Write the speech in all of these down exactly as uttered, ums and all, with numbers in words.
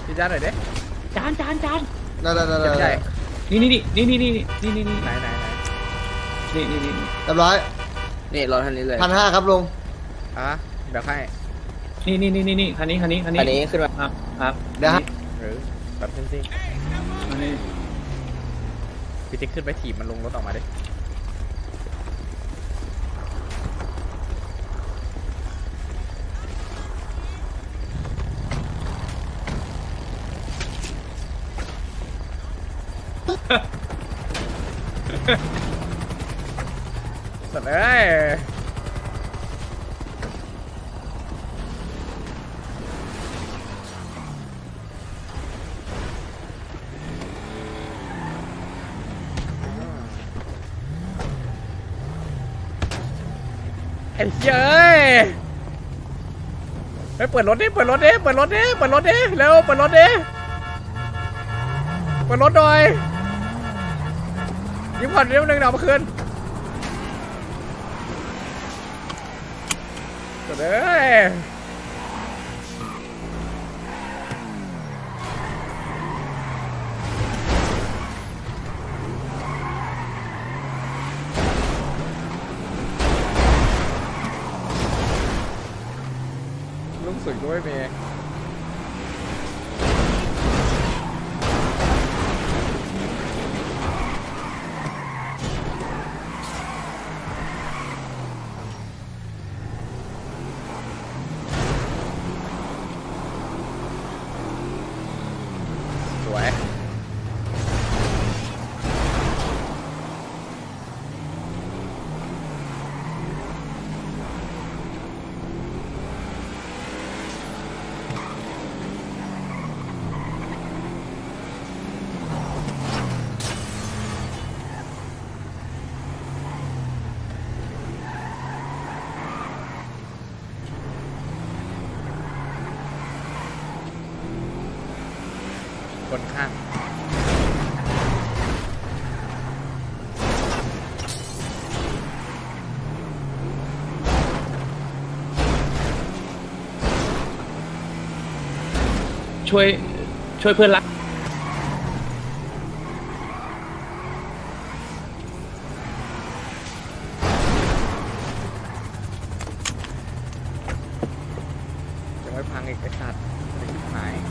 พี่จานหน่อยดิจานจานจานได้ได้ได้ได้นี่นี่นี่นี่นี่นี่นี่นี่ไหนไหนไหนนี่นี่นี่เรียบร้อยนี่รถคันนี้เลยพันห้าครับลุงอ่ะเดี๋ยวให้นี่นี่นี่นี่นี่คันนี้คันนี้คันนี้คันนี้ขึ้นมาครับครับเดี๋ยวหรือแบบซิ่งซิ่งอันนี้พี่ติ๊กขึ้นไปถีบมันลงรถออกมาดิสัตว์เอ้ยไอ้เจ้ยเฮ้ยเปิดรถดิเปิดรถดิเปิดรถดิเปิดรถดิเร็วเปิดรถดิเปิดรถหน่อยยิ้มก่อนเดี๋ยวนึงเดี๋ยวมาคืนเด้อลุงสึกด้วยเมย์คนข้างช่วยช่วยเพื่อนรักจะไม่พังอีกไอ้สัตว์ไอ้ชิบหาย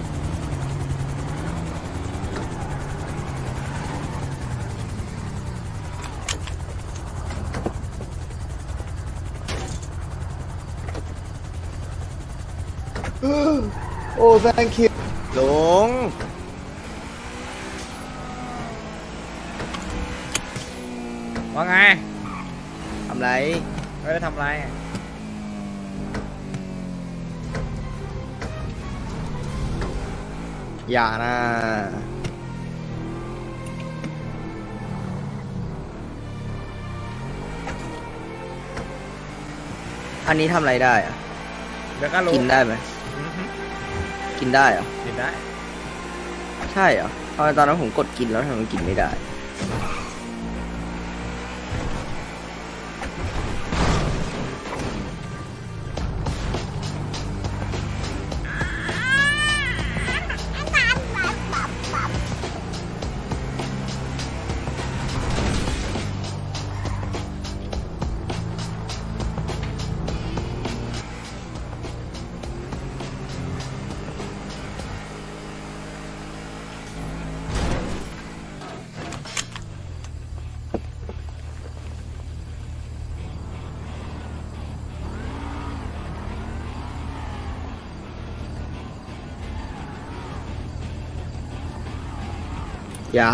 โอ้ thank you ลุงว่าไงทำไรเอ้ยทำไรอย่านะอันนี้ทำอะไรได้อะเดี๋ยวก็รู้กินได้ไหมกินได้เหรอกินได้ใช่เหรอตอนตอนนั้นผมกดกินแล้วทำไมมันกินไม่ได้อย่า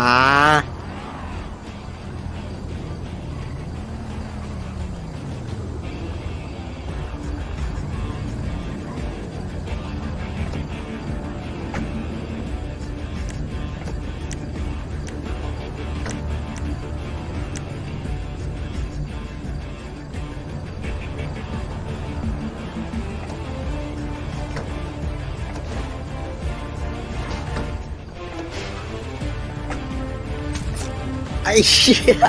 ไอ้เชี่ย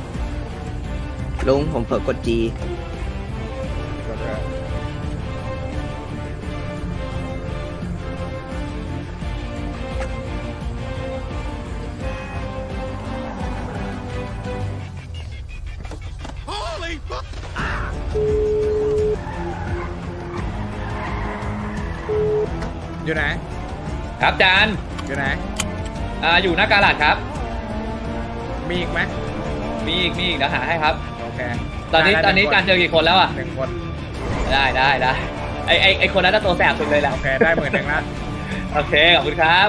ลุงผมเผลอกดจีอยู่ไหนครับจานอยู่ไหนอ่าอยู่หน้ากาลาดครับมีอีกไหมมีอีกมีอีกเดี๋ยวหาให้ครับโอเคตอนนี้ตอนนี้จานเจอกี่คนแล้วอ่ะหนึ่งคนได้ได้ได้ไอไอไอคนนั้นน่ะตัวแสบสุดเลยแหละโอเคได้หมื่นหนึ่งละโอเคขอบคุณครับ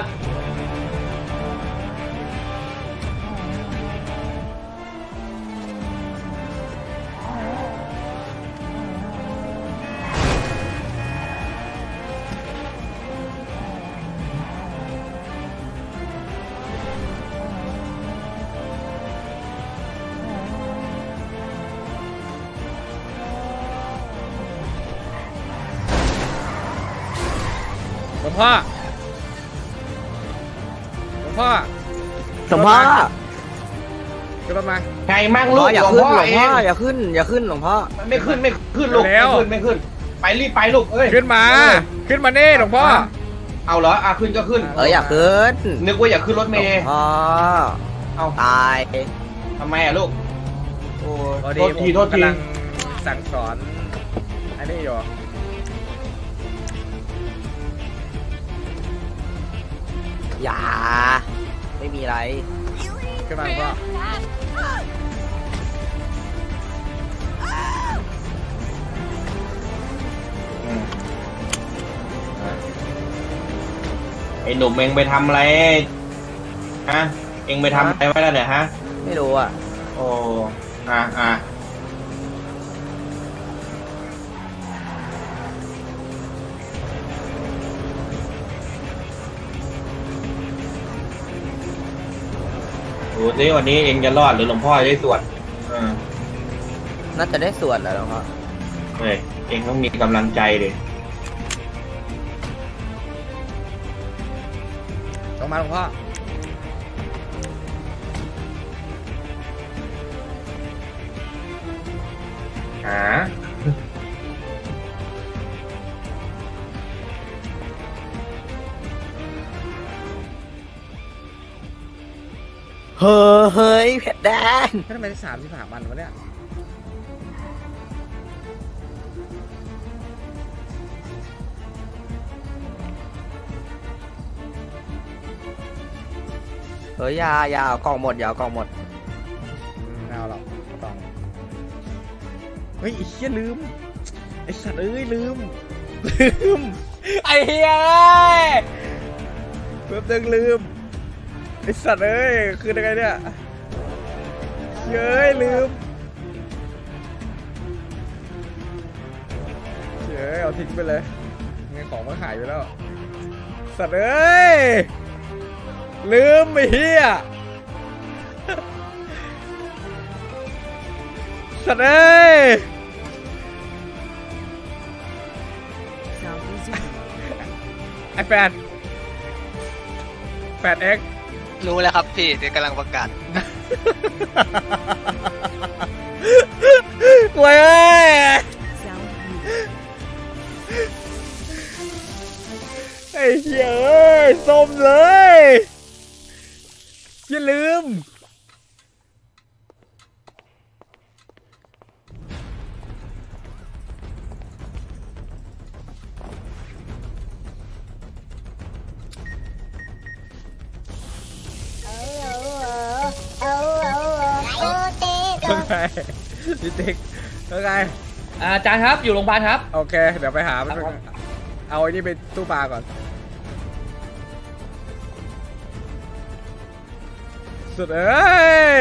หลวงพ่อหลวงพ่อหลวงพ่อขึ้นรถมาไงมั่งหลวงลูพ่อก อย่าหลวงขึ้นพ่อหลวงเอพ่อง อย่าขึ้นอย่าขึ้นหลวงพ่อไม่ขึ้นไม่ขึ้นลูกเร็ไม่วขึ้นไม่ขึ้น ไปรีบไปลูกเอ้ยขึ้นมาเออขึ้นมานี่หลวงพ่อเอาเหรออ่ะขึ้นก็ขึ้นเอออย่าขึ้นนึกว่าอย่าขึ้นรถหลเมวงย์พ่อเอาตายทำไมอ่ะลูกโอ้พอโทดีษผมทีโทษทีกำลังสั่งสอนอันนี้อยู่อย่าไม่มีอะไรขึ้นมาหลวงพ่อไอ้หนุ่มเองไปทำอะไรฮะเองไปทำอะไรไว้แล้วเนี่ยฮะไม่รู้อ่ะโอ้อ่ะอ่ะดูสิวันนี้เองจะรอดหรือหลวงพ่อจะได้สวดอ่าน่าจะได้ส่วนแหละหลวงพ่อเฮ้ยเองต้องมีกำลังใจดิลงมาหลวงพ่อหาเฮ้ยเฮ้ยเผ็ดแดงทำไมได้สามสิบสามวันวะเนี่ยเฮ้ยอยาอยาเอากล่องหมดอย่าเอากล่องหมดไม่เอาหรอกไม่ต้องเฮ้ยไอ้เหี้ยลืมไอ้สัตว์เอ้ยลืมลืมไอ้เหี้ยเอ้ยเพิ่มตึงลืมไอ้สัตว์เอ้ยคือยังไงเนี่ยเย้ยลืมเย้ยเอาทิ้งไปเลยเงินของมันหายไปแล้วสัตว์เอ้ยลืมไอ้เหี้ยสัตว์เอ้ยไอแปดแปดเอ็กรู้แล้วครับพี่เดี๋ยวกำลังประกาศกวยเอ้ยไอ้เหี้ยเอ้ยส้มเลยอย่าลืมว่าไงพี่ติ๊กว่าไงอ่าจานครับอยู่โรงพยาบาลครับโอเคเดี๋ยวไปหามันเอาไอ้นี่ไปตู้ปลาก่อนสุดเอ้ย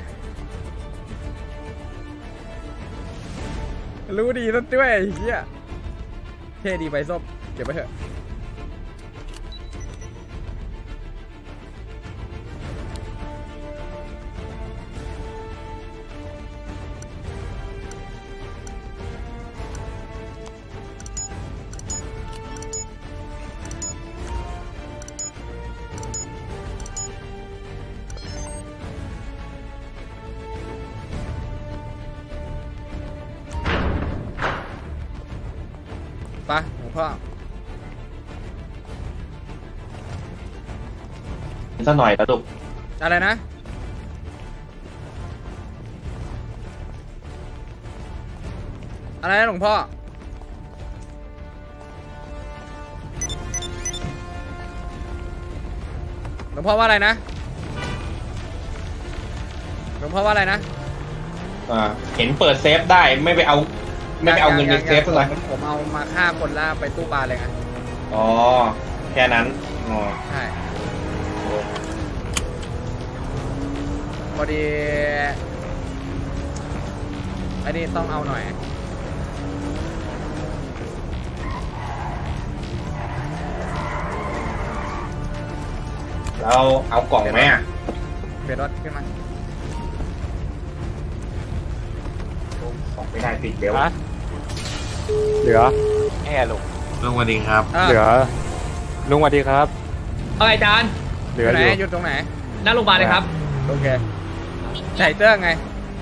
รู้ดีนั่นด้วยไอ้เหี้ยเท่ดีไปส้มเก็บไว้เถอะไปหลวงพ่อสักหน่อยแล้วลูกอะไรนะอะไรนะหลวงพ่อหลวงพ่อว่าอะไรนะหลวงพ่อว่าอะไรนะอ่าเห็นเปิดเซฟได้ไม่ไปเอาไม่ไปเอาเงินในเซฟเลยผมเอามาฆ่าคนล่าไปตู้ปลาเลยไงอ๋อแค่นั้นอ๋อใช่พอดีอันนี้ต้องเอาหน่อยเราเอากล่องไหมอ่ะเปลี่ยนรถขึ้นมาของไม่ได้ปิดเดี๋ยวเหลือแอ่ลุงลุงสวัสดีครับเหลือลุงสวัสดีครับเอาไงจานเหลือไหนหยุดตรงไหนหน้าโรงพยาบาลเลยครับโอเคใส่เตื้อไง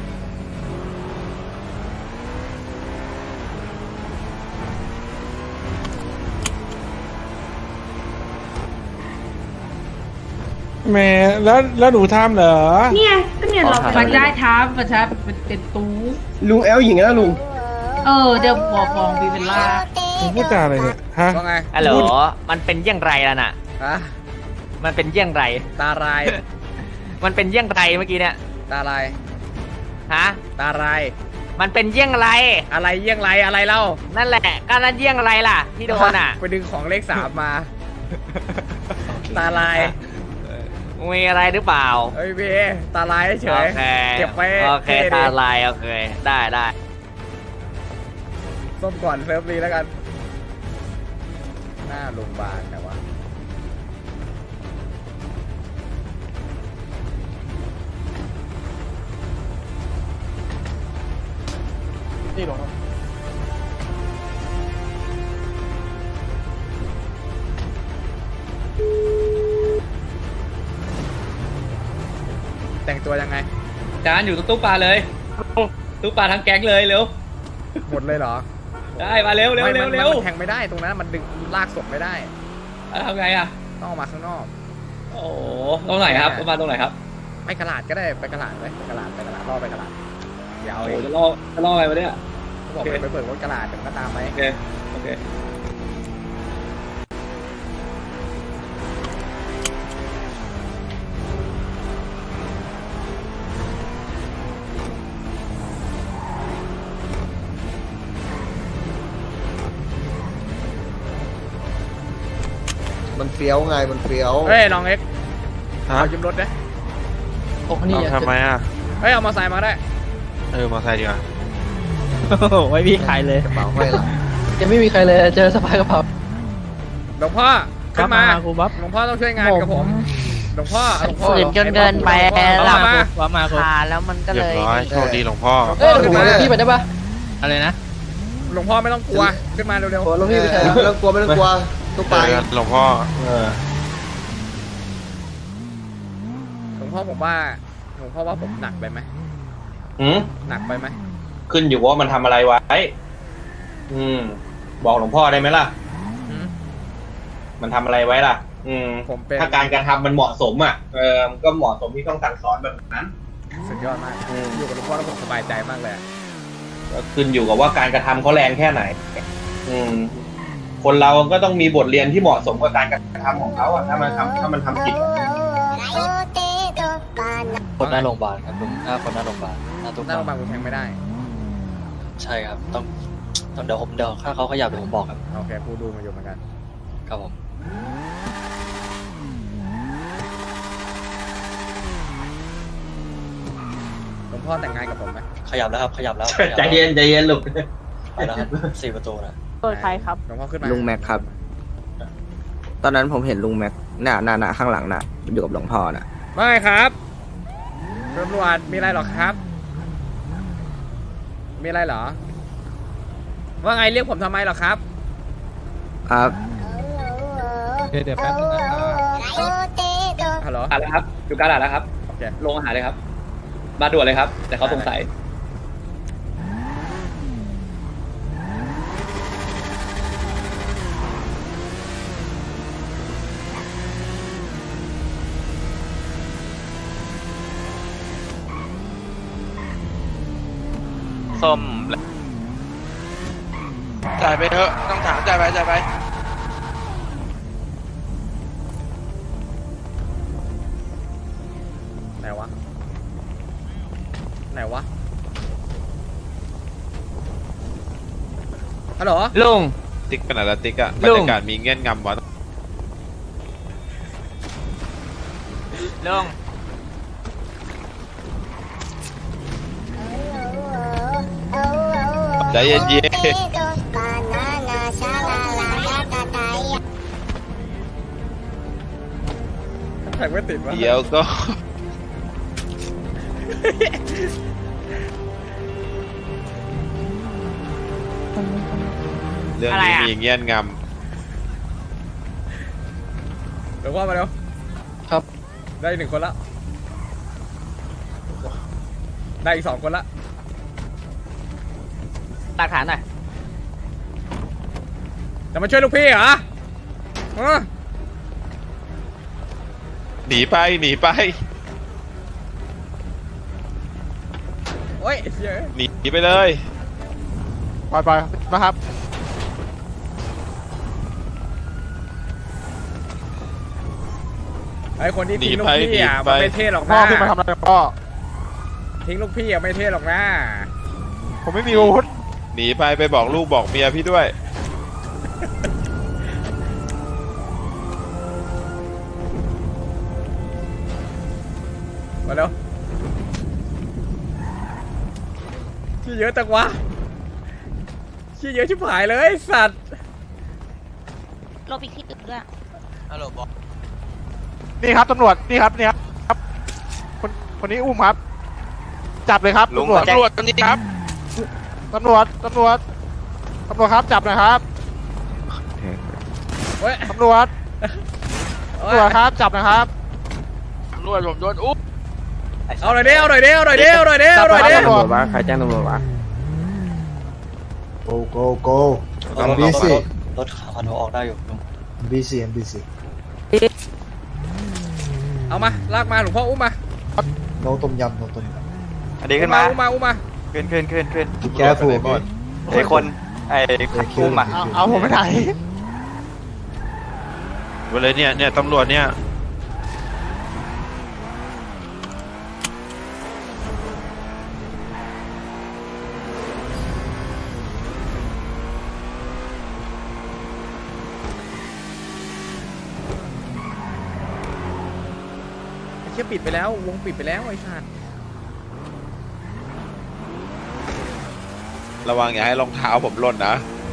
แม่แล้วแล้วหนูทำเหรอเนี่ยก็เนี่ยเราไปได้ท้าประชาเป็นเป็นตู้ลุงแอลหญิงนะลุงเออเดี๋ยวบอกฟองวีเวลล่าผมพูดจาอะไรเนี่ยฮะว่าไงฮัลโหลมันเป็นยังไรล่ะน่ะฮะมันเป็นยังไรตาลายมันเป็นยังไรเมื่อกี้เนี่ยตาลายฮะตาลายมันเป็นยังไรอะไรยังไรอะไรเล่านั่นแหละก็นั่นยังไรล่ะที่โดนอ่ะไปดึงของเลขสามมาตาลายมีอะไรหรือเปล่าเอ้ยพี่ตาลายเฉยเก็บไว้โอเคตาลายโอเคได้ได้ส้มก่อนเซิร์ฟรีแล้วกันหน้าโรงพยาบาลแต่ว่านี่หรอแต่งตัวยังไงจานอยู่ตรงตู้ปลาเลยตู้ปลาทั้งแก๊งเลยเร็วหมดเลยเหรอได้มาเร็วเร็วเร็วเร็วแทงไม่ได้ตรงนั้นมันดึงลากศพไม่ได้ทำไงอ่ะต้องออกมาข้างนอกโอ้ตรงไหนครับมาตรงไหนครับไปกระดาษก็ได้ไปกระดาษไหมกระดาษไปกระดาษล่อไปกระดาษยาวเลยจะล่อจะล่ออะไรวะเนี่ยเขาบอกไปเปิดรถกระดาษเดี๋ยวก็ตามไปโอเคโอเคมันเฟี้ยวไงมันเฟี้ยวเฮ้ยน้องเอ็กเอายืมรถนะโอ้นี่ทำไมอ่ะเฮ้ยเอามาใส่มาได้เออมาใส่ดีกว่าไม่มีใครเลยกระเป๋าห้อยหลังยังไม่มีใครเลยเจอสะพายกระเป๋าหลวงพ่อขึ้นมาหลวงพ่อต้องช่วยงานกับผมหลวงพ่อฝืนจนเกินไปแล้วมาขาแล้วมันก็เลยโชคดีหลวงพ่อเออพี่ไปได้ปะอะไรนะหลวงพ่อไม่ต้องกลัวขึ้นมาเร็วๆหลวงพี่ไม่ต้องกลัวไม่ต้องกลัวต้องไปหลวงพ่อหลวงพ่อผมว่าหลวงพ่อว่าผมหนักไปไหมหืมหนักไปไหมขึ้นอยู่ว่ามันทำอะไรไว้อืมบอกหลวงพ่อได้ไหมล่ะมันทำอะไรไว้ล่ะอืมถ้าการกระทำมันเหมาะสมอ่ะเออมันก็เหมาะสมที่ต้องสั่งสอนแบบนั้นสุดยอดมากอยู่กับหลวงพ่อแล้วผมสบายใจมากเลยก็ขึ้นอยู่กับว่าการกระทำเขาแรงแค่ไหนอืมคนเราก็ต้องมีบทเรียนที่เหมาะสมกับการกระทำของเขาอ่ะถ้ามันทำถ้ามันทำผิดคนหน้าโรงพยาบาลครับลุงหน้าคนหน้าโรงพยาบาลหน้าโรงพยาบาลคุณแทงไม่ได้ใช่ครับต้องต้องเดี๋ยวผมเดี๋ยวถ้าเขาขยับเดี๋ยวผมบอกครับโอเคผู้ดูมาอยู่เหมือนกันครับผมหลวงพ่อแต่งงานกับผมไหมขยับแล้วครับขยับแล้วใจเย็นใจเย็นลูกไปแล้วครับสี่ประตูนะเปิดใครครับหลวงพ่อขึ้นมาลุงแม็กครับตอนนั้นผมเห็นลุงแม็กหน้าหน้าหน้าข้างหลังน่ะอยู่กับหลวงพ่อน่ะไม่ครับตำรวจมีอะไรหรอครับมีอะไรเหรอว่าไงเรียกผมทำไมหรอครับครับเดี๋ยวแป๊บนึงนะครับฮัลโหลอะไรครับอยู่กาลาดแล้วครับโอเคลงอาหารเลยครับมาด่วนเลยครับแต่เขาสงสัยส้มจ่ายไปเถอะต้องถามจ่ายไปจ่ายไปไหนวะฮัลโหลลุงติ๊กขนาดละติ๊กอะบรรยากาศมีเงี้ยงำวะลุงใจเย็นแท็กไม่ติดวะๆเดี๋ยวก็เรื่องนี้มีเงี้ยงำเดี๋ยวว่ามาเร็วครับได้อีกหนึ่งคนละได้อีกสองคนละหลักฐานหน่อยจะมาช่วยลูกพี่เหรอฮะหนีไปหนีไปโอ้ยเหี้ยหนีไปเลยปล่อยปล่อยนะครับไอ้คนที่ทิ้งหนีลูกไปพี่อ่ะหนีไปมันไม่เท่หรอกพ่อนะขึ้นมาทำอะไรพ่อทิ้งลูกพี่อ่ะไม่เท่หรอกนะผมไม่มีอาวุธหนีไปไปบอกลูกบอกเมียพี่ด้วยมาเร็วชี้เยอะจังวะชี้เยอะชิบหายเลยสัตว์ลบอีกที่อื่นด้วยฮัลโหลบอกนี่ครับตำรวจนี่ครับนี่ครับคนคนนี้อุ้มครับ จับเลยครับลุงตำรวจตำรวจคนนี้ครับตำรวจตำรวจตำรวจครับจับหน่อยครับเว้ยตำรวจตำรวจครับจับหนะครับตำรวจผมโดนอุ้มเอาหน่อยเดียวหน่อยเดียวหน่อยเดียวหน่อยเดียวหน่อยเดียวตำรวจใครแจ้งตำรวจวะ go go go รถบีซีรถคอนโทรออกได้อยู่ลุงบีซีบีซีเอามาลากมาหลวงพ่ออุ้มมาโนต้มยำโนต้มยอันนี้ขึ้นมาอุ้มมาอุ้มมาขึ้นขึ้นขึ้นขึ้นำ careful ไอ้คนไอ้อุ้มอ่ะเอาเอาผมไปไหนไปเลยเนี่ยเนี่ยตำรวจเนี่ยไอ้เชี่ยปิดไปแล้ววงปิดไปแล้วไอ้สัตว์ระวังอย่าให้รองเท้าผมหล่นนะ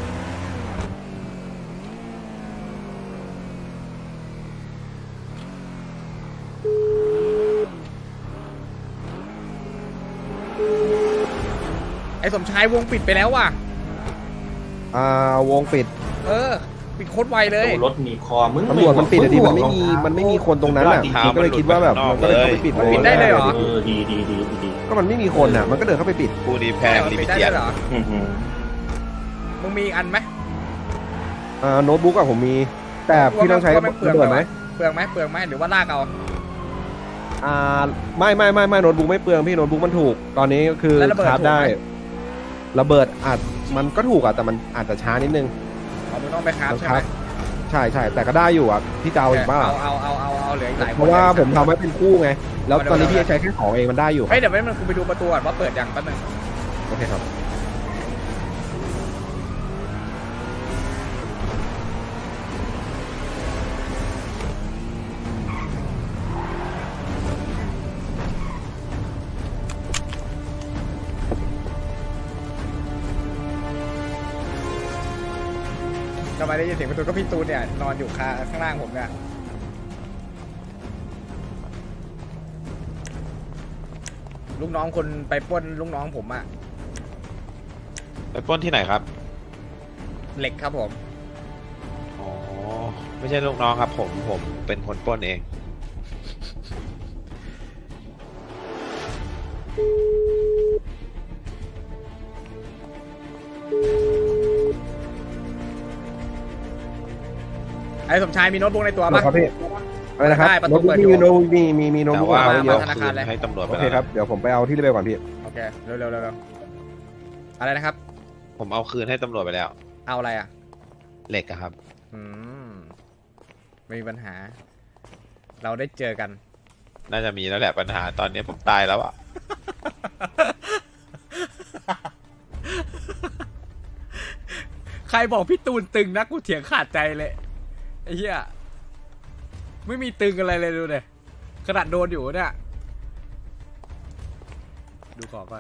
ไอ้สมชายวงปิดไปแล้วว่ะอ่าวงปิดเออปิดโคตรไวเลยรถหนีคอมึงตำรวจมันปิดอะดิมันไม่มีมันไม่มีคนตรงนั้นอ่ะผมก็เลยคิดว่าแบบมันก็เลยเข้าไปปิดปิดได้เลยเหรอเออดีดีดีดีก็มันไม่มีคนอ่ะมันก็เดินเข้าไปปิดผู้นี้แพงมันลิปิมิดได้เตียด้วยเหรออือหือมึงมีอีกอันไหมอ่าโน้ตบุ๊กอะผมมีแต่พี่ต้องใช้ระว่ามันเปลืองเบิดไหมเปลืองไหมเปลืองไหมหรือว่าลากเอาอ่าไม่ไม่ไม่ไม่โน้ตบุ๊กไม่เปลืองพี่โน้ตบุ๊กมันถูกตอนนี้ก็คือแล้วระเบิดชาร์จถูกไหมได้ระเบิดอาจมันก็ถูกอะแต่มันอาจจะช้านิดนึงเอามึงต้องไปคราฟต้องใช่ไหมใช่ใช่แต่ก็ได้อยู่อะพี่จะเอาอีกบ้าเอาเอาเอาเอาเอาเหลืออีกหลายคนเพราะว่าผมทำไว้เป็นคู่ไงแล้วตอนนี้พี่ใช้แค่ของเองมันได้อยู่เฮ้ยเดี๋ยวมันกูไปดูประตูก่อนว่าเปิดยังแป๊บนึงโอเคครับทำไมได้ยินเสียงประตูก็พี่ตูนเนี่ยนอนอยู่คาข้างล่างผมเนี่ยลูกน้องคนไปปล้นลูกน้องผมอะไปปล้นที่ไหนครับเหล็กครับผมอ๋อ ไม่ใช่ลูกน้องครับ ผม ผมเป็นคนปล้นเองไอ้สมชายมีโน้ตบุ๊กในตัวปะครับพี่อะไรนะครับได้ประตูโน้ตบุ๊เปิกดอยู่มีโน้ตบุ๊กมีมีมีโน้ตแต่บุ๊กว่าของเขาเยอะธนาคารเลยให้ตำรวจไปโอเคแล้วครับเดี๋ยวผมไปเอาที่เรือก่อนพี่โอเคเร็วเร็วเร็วเร็วอะไรนะครับผมเอาคืนให้ตำรวจไปแล้วเอาอะไรอ่ะเหล็กอะครับอืมไม่มีปัญหา เราได้เจอกันน่าจะมีแล้วแหละปัญหาตอนนี้ผมตายแล้วอะใครบอกพี่ตูนตึงนะกูเถียงขาดใจเลยไอ้เหี้ยไม่มีตึงอะไรเลยดูเลยขนาดโดนอยู่เนี่ยดูขอก่อน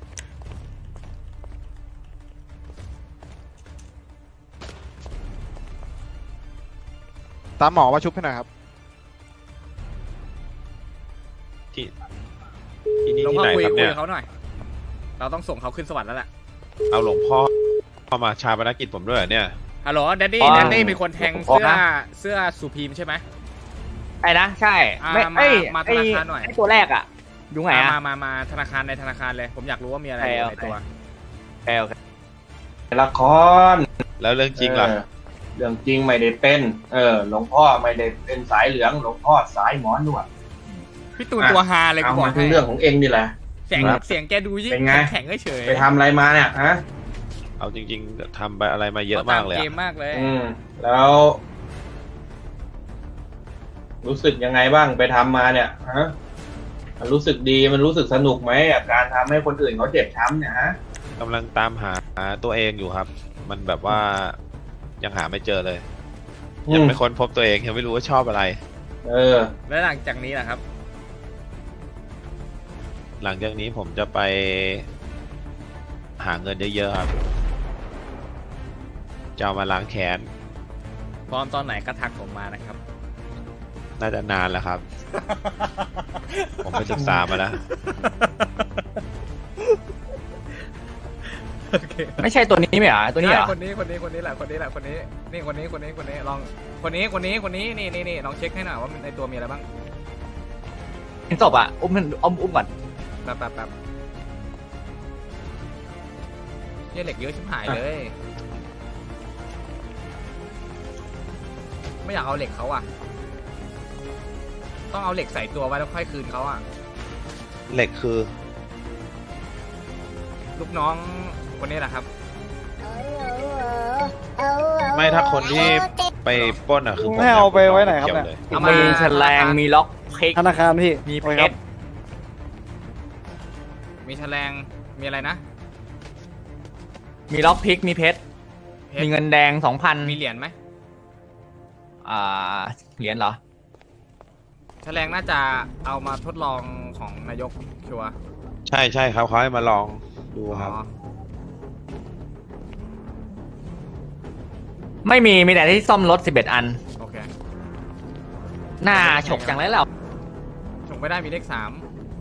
ตามหมอมาชุบให้หน่อยครับที่ที่นี่หลวงที่พ่อไหนคุยครับคุยเนี่ยกับเขาหน่อยเราต้องส่งเขาขึ้นสวรรค์แล้วแหละเอาหลวงพ่อเข้ามาชาปนกิจผมด้วยเหรอเนี่ยฮัลโหลแดนนี่แดนนี่เป็นคนแทงเสื้อเสื้อสุพีมใช่ไหมไอ้นะใช่อ่าไม่มาเอ้ยมาธนาคารหน่อยไอ้ตัวแรกอ่ะอยู่ไหนมาอ่ะมามามาธนาคารในธนาคารเลยผมอยากรู้ว่ามีอะไรอยู่ในตัวโอเคโอเคละครแล้วเรื่องจริงล่ะเออเรื่องจริงไม่ได้เป็น เออหลวงพ่อไม่ได้เป็นสายเหลืองหลวงพ่อสายหมอนวดพี่ตูนตัวฮาเลยกูเอาบอกมาถึให้งเรื่องของเองนี่แหละเสียงเสียงแกดูยิ่งเป็นไงแข็งเฉยไปทำอะไรมาเนี่ยฮะเอาจริงๆทำไปอะไรมาเยอะมากเลยเกอะมมากเลยอืมแล้ว รู้สึกยังไงบ้างไปทำมาเนี่ยฮะมันรู้สึกดีมันรู้สึกสนุกไหมอ่ะการทำให้คนอื่นเขาเจ็บช้ำเนี่ยฮะกำลังตามหาตัวเองอยู่ครับ มันแบบว่ายังหาไม่เจอเลย ยังไม่ค้นพบตัวเองยังไม่รู้ว่าชอบอะไรเออแล้วหลังจากนี้ล่ะครับหลังจากนี้ผมจะไปหาเงินเยอะๆครับจะเอามาล้างแค้นพร้อมตอนไหนก็ทักผมมานะครับน่าจะนานแล้วครับ ผมไปศึกษามาแล้วไม่ใช่ตัวนี้ไหมอ่ะตัวนี้เหรอคนนี้คนนี้คนนี้แหละคนนี้แหละคนนี้นี่คนนี้คนนี้คนนี้ลองคนนี้คนนี้คนนี้นี่นี่นี่ลองเช็คให้หน่อยว่าในตัวมีอะไรบ้างเป็นศพอ่ะอุ้มมันอุ้มอุ้มก่อนแป๊บแป๊บแป๊บเนี่ยเหล็กเยอะชิบหายเลย ไม่อยากเอาเหล็กเขาอ่ะต้องเอาเหล็กใส่ตัวไว้แล้วค่อยคืนเขาอ่ะเหล็กคือลูกน้องคนนี้แหละครับไม่ถ้าคนที่ไปปล้นอ่ะคือผมไม่เอาไปไว้ไหนครับเนี่ยเอามามีแฉลงมีล็อกเพกธนาคารพี่มีเพชรมีแฉลงมีอะไรนะมีล็อกพิกมีเพชรเพชรมีเงินแดงสองพันมีเหรียญไหมอ่าเหรียญเหรอแฉลงน่าจะเอามาทดลองของนายกชัวร์ใช่ใช่ครับเขาให้มาลองดูครับอ๋อไม่มีมีแต่ที่ซ่อมรถสิบเอ็ดอันโอเคหน้าฉกจังเลยแล้วส่งไม่ได้มีเลขสาม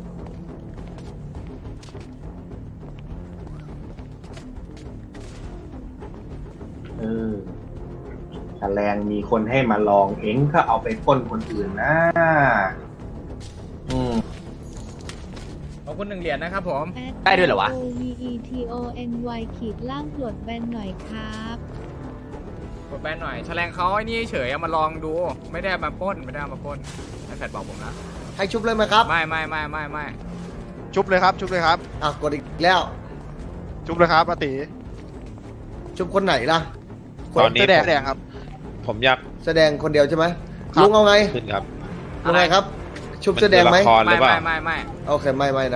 เออแฉลงมีคนให้มาลองเองก็เอาไปพ่นคนอื่นนะอืมขอบคุณหนึ่งเหรียญนะครับผมได้ด้วยเหรอวะ O V E T O N Y ขีดล่างปลดแบนหน่อยครับกดแบนหน่อยแฉลงเขาไอ้นี่เฉยเอามาลองดูไม่ได้มาปล้นไม่ได้มาปล้นไอ้แฟดบอกผมนะให้ชุบเลยไหมครับไม่ไม่ไม่ไม่ไม่ชุบเลยครับ ชุบเลยครับอ่ะกดอีกแล้วชุบเลยครับอาติชุบคนไหนล่ะตอนนี้เสื้อแดงแดงครับผมอยากแสดงคนเดียวใช่ไหมครับลุงเอาไงขึ้นครับลุงไงครับ ชุบเสื้อแดงไหมนคือละครหไม่รือเปไม่ล่าไม่ไม่โอเคไม่ไม่นะ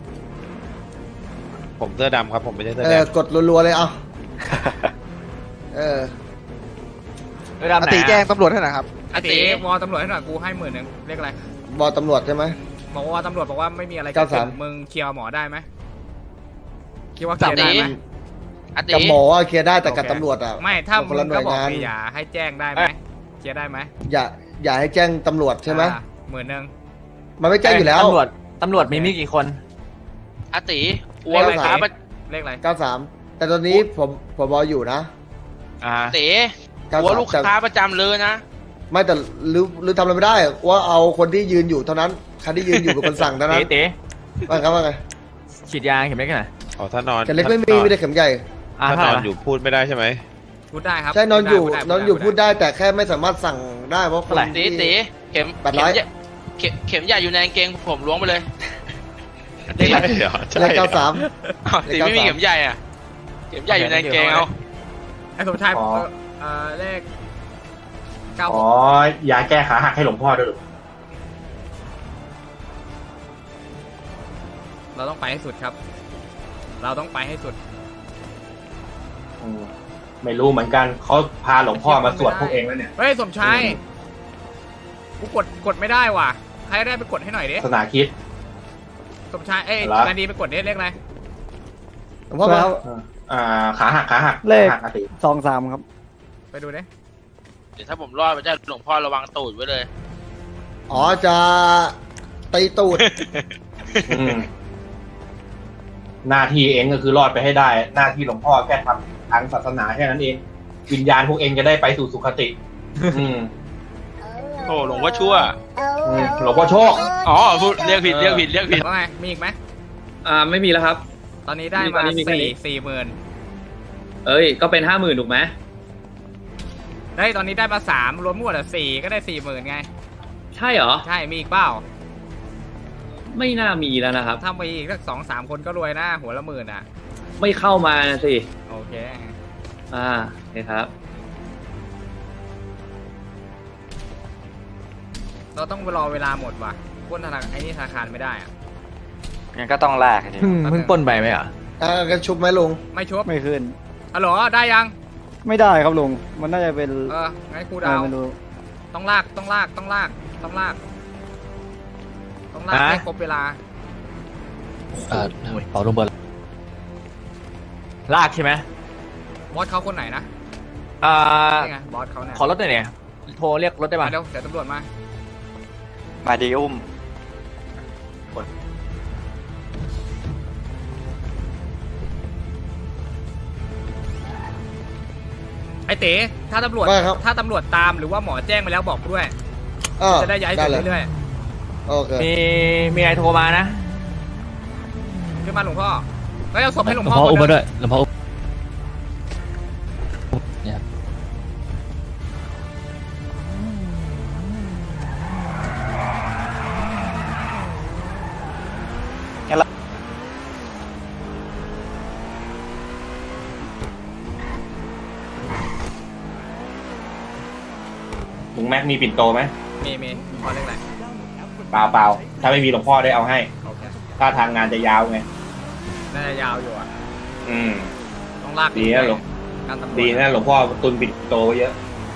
ผมเสื้อดำครับผมไม่ใช่เสื้อเอแดอง กดรัวๆเลยเอาเออด้วยดำไหนอาติแจ้งตำรวจให้หน่อยครับไอ้ตีวอตำรวจให้หน่อยกูให้หมื่นหนึ่งเรียกอะไรบอตำรวจใช่ไหมบอกว่าตำรวจบอกว่าไม่มีอะไรเก้าสามมึงเคลียร์หมอได้ไหมคิดว่าเคลียร์ได้ไหมกับหมออะเคลียร์ได้แต่กับตำรวจอ่ะไม่ถ้าคมึนงละหน่ก็วยบอกงานไปอย่าให้แจ้งได้ไหมเคลียร์ได้ไหมอย่าอย่าให้แจ้งตำรวจใช่ไหมอ่าหมื่นหนึ่งมันไม่แจ้งอยู่แล้วตำรวจตำรวจมีมีกี่คนอาติเลขอะไรว่าคไงรับเลขอะไรเก้าสามแต่ตอนนี้ผมผมบออยู่นะอ่าติเก้าหัวสามลูกค้าประจำเลยนะไม่แต่หรือหรือทำอะไรไม่ได้ว่าเอาคนที่ยืนอยู่เท่านั้นใครที่ยืนอยู่เป็นคนสั่งเท่านั้เต๋นเต๋ว่าครับว่าไงฉีดยาเข็มเล็กกันหน่อยอ๋อถ้านอนเข็มเล็กไม่มีมีแต่เข็มใหญ่อ่าถ้าเท่าน ไหอร่นอยู่พูดไม่ได้ใช่ไหมพูดได้ครับใช่นอนอยู่พูดได้นอนอยู่พูพูดดได้ได้แต่แค่ไม่สามารถสั่งได้เพราะคนติที่ติเข็มแปดร้อยเข็มเข็มใหญ่อยู่ในกางเกงผมล้วงไปเลยใช่เหรอใช่เลขเหรเก้าอสามอ้าวติไม่มีเข็มใหญ่อ่ะ เข็มใหญ่อยู่ในกางเกงเอาไอ้สมชายอ๋อเอ่อเลขเก้าหอ๋อก ยาแก้ขาหักให้หลวงพ่อด้วยลูกเราต้องไปให้สุดครับ เราต้องไปให้สุดอืมไม่รู้เหมือนกันเขาพาหลวงพ่อมาสวดพวกเองแล้วเนี่ยเฮ้ยสมชายกูกดกดไม่ได้ว่ะใครได้ไปกดให้หน่อยดิศาสนาคิดสมชายเอ้ยนาดีไปกดดิเลขอะไรหลวงพ่อมาอ่าขาหักขาหักเลขสองสามครับไปดูดิเดี๋ยวถ้าผมรอดไปจะหลวงพ่อระวังตูดไว้เลยอ๋อจะตีตูดหน้าที่เองก็คือรอดไปให้ได้หน้าที่หลวงพ่อแค่ทำทางศาสนาแค่นั้นเองวิญญาณพวกเองจะได้ไปสู่สุคติอืมโอ้หลวงพ่อชั่วหลวงพ่อโชคอ๋อพูดเรียกผิดเรียกผิดเรียกผิดว่าไงมีอีกไหมอ่าไม่มีแล้วครับตอนนี้ได้มาสี่สี่หมื่นเอ้ยก็เป็นห้าหมื่นถูกไหมได้ตอนนี้ได้มาสามรวมหมดอ่ะสี่ก็ได้สี่หมื่นไงใช่เหรอใช่มีอีกเปล่าไม่น่ามีแล้วนะครับถ้ามีอีกสักสองสามคนก็รวยนะหัวละหมื่นอ่ะไม่เข้ามาสิโอเคอ่าโอเคครับเราต้องรอเวลาหมดว่ะปล้นธนาคารไอ้นี่ธนาคารไม่ได้อ่ะงั้นก็ต้องแลกทีเพิ่งปล้นไปไหมอ่ะอ่ากันชุบไหมลุงไม่ชุบไม่ขึ้นฮัลโหลได้ยังไม่ได้ครับลุงมันน่าจะเป็นเออไงกูดาวต้องลากต้องลากต้องลากต้องลากต้องลากให้ครบเวลาเออเป่าลงเบอร์ลากใช่ไหมบอสเขาคนไหนนะอ่าบอสเขาเนี่ยขอรถหน่อยเนี่ยโทรเรียกรถได้ไหมเดี๋ยวเดี๋ยวตำรวจมามาดีอุ้มไอเต๋ถ้าตำรวจถ้าตำรวจตามหรือว่าหมอแจ้งไปแล้วบอกด้วยจะได้ย้ายไปเรื่อยๆโอเคมีมีไอโทรมานะขึ้นมาหลวงพ่อแล้วเอาศพให้หลวงพ่ออุ้มมาด้วยหลวงพ่อเนี่ยลุงแม็กมีปิ่นโตไหมมีมีพอเรื่องอะไรเปล่าเปล่าถ้าไม่มีหลวงพ่อได้เอาให้ถ้าทางงานจะยาวไงน่าจะยาวอยู่อ่ะอืมต้องลากดีนะหลวงดีนะหลวงพ่อตุนปิ่นโตเยอะ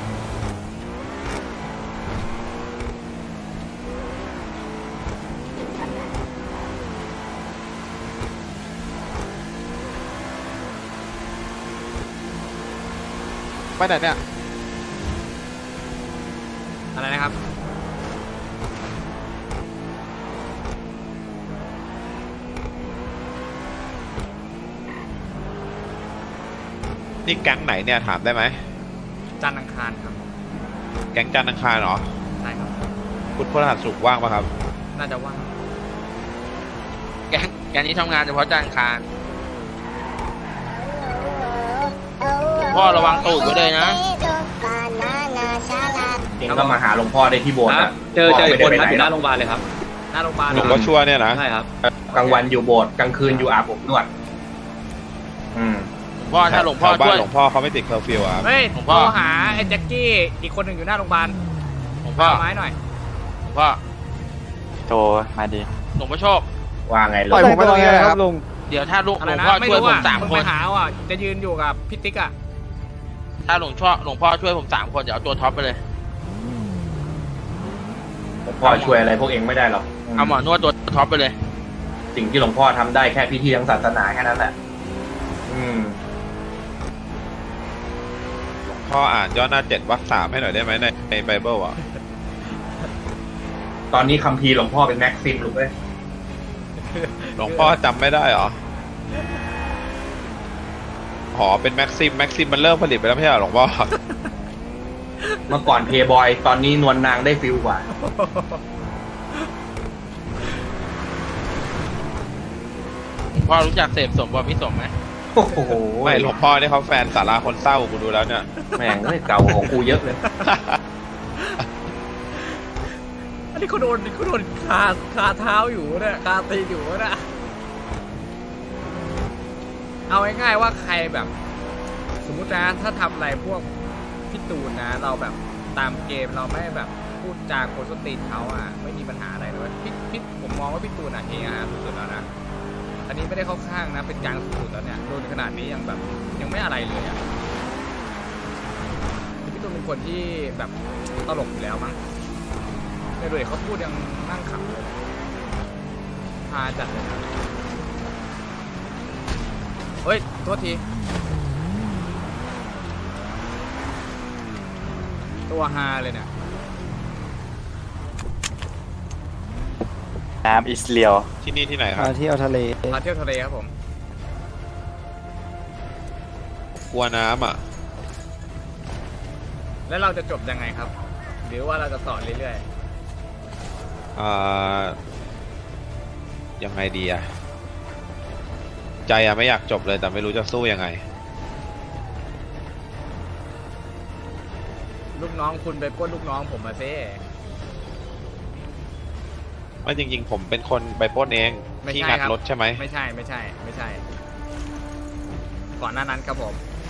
ไปไหนเนี่ยอะไรนะครับนี่แก๊งไหนเนี่ยถามได้ไหมจันทร์อังคารครับแก๊งจันทร์อังคารเหรอใช่ครับพุธพฤหัสศุกร์ว่างปะครับน่าจะว่างแก๊งแก๊งนี้ทำงานเฉพาะจันทร์อังคารพ่อระวังตูดไว้เลยนะเองก็มาหาหลวงพ่อได้ที่โบสถ์นะเจอเจอคนครับอยู่หน้าโรงพยาบาลเลยครับหน้าโรงพยาบาลหลวงพ่อชั่วเนี่ยนะใช่ครับกลางวันอยู่โบสถ์กลางคืนอยู่อาบอบนวดอืมพ่อถ้าหลวงพ่อช่วยหลวงพ่อเขาไม่ติดเคอร์ฟิวอ่ะเฮ้ยหลวงพ่อหาไอ้แจ็คกี้อีกคนหนึ่งอยู่หน้าโรงพยาบาลหลวงพ่อไม้หน่อยหลวงพ่อโทรมาดีหลวงพ่อโชคว่าไงปล่อยผมไปตรงนี้ครับลุงเดี๋ยวถ้าลูกหลวงพ่อช่วยผมสามคนไปหาอ่ะจะยืนอยู่กับพิติกอ่ะถ้าหลวงพ่อหลวงพ่อช่วยผมสามคนเดี๋ยวเอาตัวท็อปไปเลยหลวงพ่อช่วยอะไรพวกเองไม่ได้หรอกเอาหมอนวดตัวท็อปไปเลยสิ่งที่หลวงพ่อทำได้แค่พิธีทางศาสนาแค่นั้นแหละอืมพ่ออ่านย่อหน้าเจ็ดวรรคสามให้หน่อยได้ไหมในในไบเบิลอ่ะตอนนี้คัมภีร์หลวงพ่อเป็นแม็กซิมลูกเอ้ยหลวงพ่อจำไม่ได้เหรออ๋อเป็นแม็กซิมแม็กซิมมันเริ่มผลิตไปแล้วไม่ใช่หรอหลวงพ่อเมื่อก่อนเพย์บอยตอนนี้นวลนางได้ฟิลกว่าหลวงพ่อรู้จักเสพสมบ่มิสมไหมโอ้โหไม่หลวงพ่อนี่เขาแฟนสาราคนเศร้ากูดูแล้วเนี่ยแม่งไม่เก่าของกูเยอะเลยอันนี้เขาโดนเขาโดนคาคาเท้าอยู่เนี่ยคาตีอยู่เนี่ยเอาง่ายๆว่าใครแบบสมมุตินะถ้าทำอะไรพวกพี่ตูนนะเราแบบตามเกมเราไม่แบบพูดจาโคตรตีนเขาอ่ะไม่มีปัญหาอะไรเลยพี่พี่ผมมองว่าพี่ตูนอ่ะเองอ่ะสุดแล้วนะอันนี้ไม่ได้เข้าข้างนะเป็นกลางสุดแล้วเนี่ยโดนขนาดนี้ยังแบบยังไม่อะไรเลยอ่ะคนที่แบบตลกอยู่แล้วมั้งในโดยเขาพูดยังนั่งขำเลยพาจัดเลยเฮ้ยโทษทีตัวฮาเลยเนี่ยน้ำอิสเลียวที่นี่ที่ไหนครับมาเที่ยวทะเลมาเที่ยวทะเลครับผมกลัวน้ำอ่ะแล้วเราจะจบยังไงครับ หรือว่าเราจะสอนเรื่อยอ่า ยังไงดีอะใจอะไม่อยากจบเลยแต่ไม่รู้จะสู้ยังไงๆลูกน้องคุณไปปล้นลูกน้องผมมาเซ่ไม่จริงๆผมเป็นคนไปปล้นเองไม่ที่ใช่งัดครับรถใช่ไหมไม่ใช่ไม่ใช่ไม่ใช่ ก่อนหน้านั้นครับผม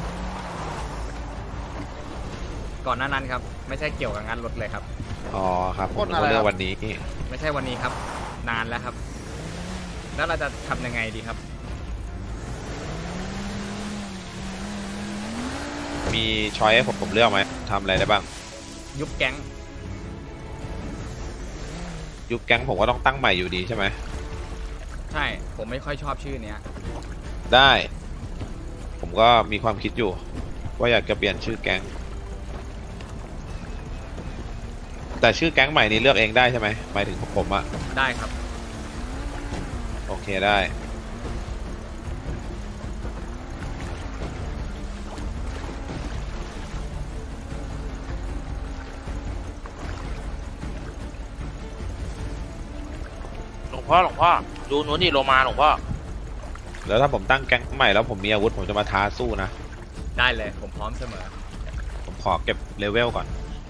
ก่อนหน้านั้นครับ ไม่ใช่เกี่ยวกับงานรถเลยครับอ๋อครับผมนึกว่าเรื่องวันนี้ไม่ใช่วันนี้ครับ นานแล้วครับ แล้วเราจะทำยังไงดีครับมีช้อยให้ผมผมเลือกไหมทำอะไรได้บ้างยุบแก๊งยุบแก๊งผมก็ต้องตั้งใหม่อยู่ดีใช่ไหมใช่ ผมไม่ค่อยชอบชื่อเนี้ยได้ ผมก็มีความคิดอยู่ ว่าอยากจะเปลี่ยนชื่อแก๊งแต่ชื่อแก๊งใหม่นี้เลือกเองได้ใช่ไหมหมายถึงผมอะได้ครับโอเคได้หลวงพ่อหลวงพ่อดูนู้นนี่โลมาหลวงพ่อแล้วถ้าผมตั้งแก๊งใหม่แล้วผมมีอาวุธผมจะมาท้าสู้นะได้เลยผมพร้อมเสมอผมขอเก็บเลเวลก่อน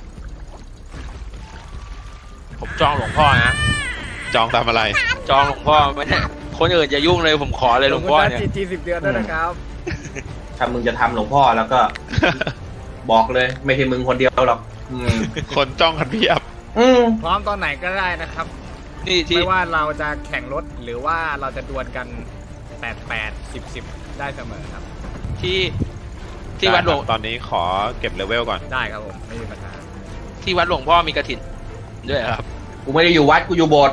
ผมจองหลวงพ่อนะจองทำอะไรจองหลวงพ่อไม่ใช่คนอื่นอย่ายุ่งเลยผมขอเลยหลวงพ่อเนี่ยจีสิบเดือนด้วยนะครับถ้ามึงจะทำหลวงพ่อแล้วก็ บอกเลยไม่ใช่มึงคนเดียวหรอกอืมคนจ้องกันเพียบอืมพร้อมตอนไหนก็ได้นะครับนี่ที่ไม่ว่าเราจะแข่งรถหรือว่าเราจะดวลกันแปดแปดสิบสิบได้เสมอครับที่ที่วัดหลวงตอนนี้ขอเก็บเลเวลก่อนได้ครับผมไม่มีปัญหาที่วัดหลวงพ่อมีกฐินด้วยครับกูไม่ได้อยู่วัดกูอยู่โบสถ์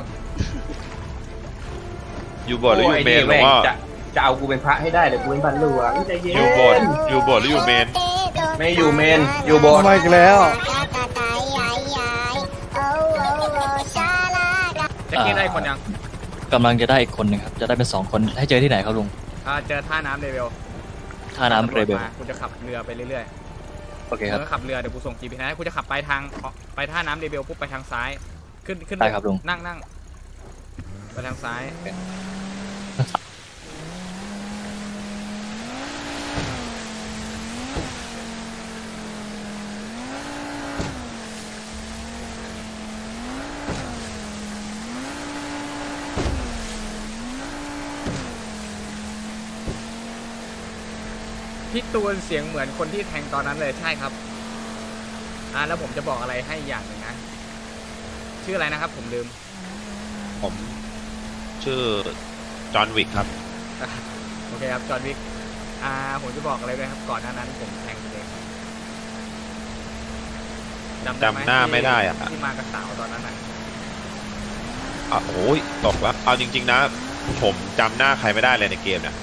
อยู่โบสถ์หรืออยู่เมนหลวงพ่อจะจะเอากูเป็นพระให้ได้เดี๋ยวกูเป็นพันหลวงใจเย็นอยู่โบสถ์อยู่โบสถ์หรืออยู่เมนไม่อยู่เมนอยู่โบสถ์มาอีกแล้วจะกินได้คนยังกำลังจะได้อีกคนหนึ่งครับจะได้เป็นสองคนให้เจอที่ไหนครับลุงอ่าเจอท่าน้ำเรเบลท่าน้ำเรเบลกูจะขับเรือไปเรื่อยโอเคๆครับแล้วขับเรือเดี๋ยวกูส่งจีพีให้กูจะขับไปทางไปท่าน้ำเรเบลปุ๊บไปทางซ้าย ขึ้นขึ้นได้ครับลุงนั่งนั่งไปทางซ้าย พี่ตูนเสียงเหมือนคนที่แทงตอนนั้นเลยใช่ครับอ่าแล้วผมจะบอกอะไรให้อย่างหนึ่งนะชื่ออะไรนะครับผมลืมผมชื่อจอห์นวิกครับโอเคครับจอห์นวิกอ่าผมจะบอกอะไรด้วยครับก่อนหน้านั้นผมแทงตัวเองจำได้ไหมจำหน้าไม่ได้อะที่มากับสาวตอนนั้นน่ะอ่ะโอ้ยตกแล้วเอาจริงๆนะ ผมจำหน้าใครไม่ได้เลยในเกมเนี่ย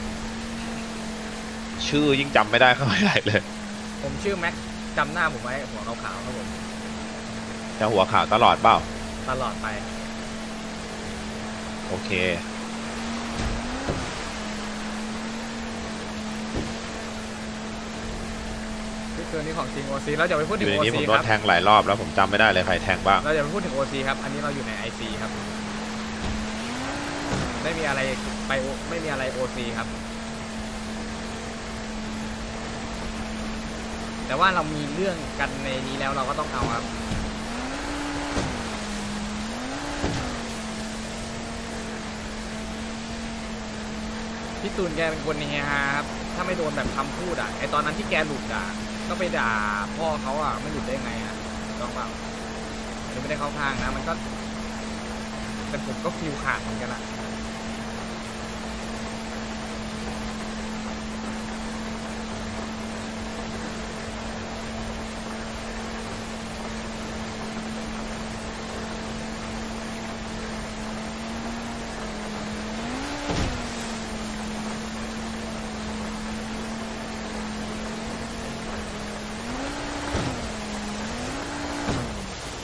ชื่อยิ่งจำไม่ได้เข้าไปไหนเลยผมชื่อแม็กจำหน้าผมไว้หัวขาวๆครับผมจะหัวขาวตลอดเปล่าตลอดไปโอเคนี่คือนี่ของจริงโอซีเราจะไปพูดอถึงยู่ในโอนี้ผซีมโดคน รับแทงหลายรอบแล้วผมจำไม่ได้เลยใครแทงบ้างเราจะไปพูดถึงโอซีครับอันนี้เราอยู่ในไอซีครับไม่มีอะไรไปไม่มีอะไรโอซีครับแต่ว่าเรามีเรื่องกันในนี้แล้วเราก็ต้องเอาครับพี่ตูนแกเป็นคนเฮฮาครับถ้าไม่โดนแบบคำพูดอ่ะไอตอนนั้นที่แกหลุดอ่ะก็ไปด่าพ่อเขาอ่ะไม่หลุดได้ไงอ่ะต้องเปล่าอันนี้ไม่ได้เข้าข้างนะมันก็แต่ผมก็ฟิวขาดเหมือนกันอ่ะ